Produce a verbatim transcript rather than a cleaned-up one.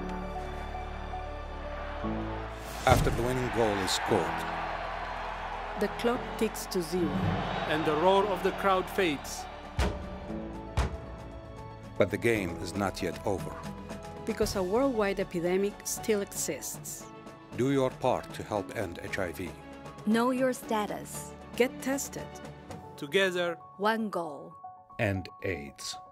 After the winning goal is scored, the clock ticks to zero. And the roar of the crowd fades. but the game is not yet over. Because a worldwide epidemic still exists. Do your part to help end H I V. Know your status. Get tested. Together, One goal. End AIDS.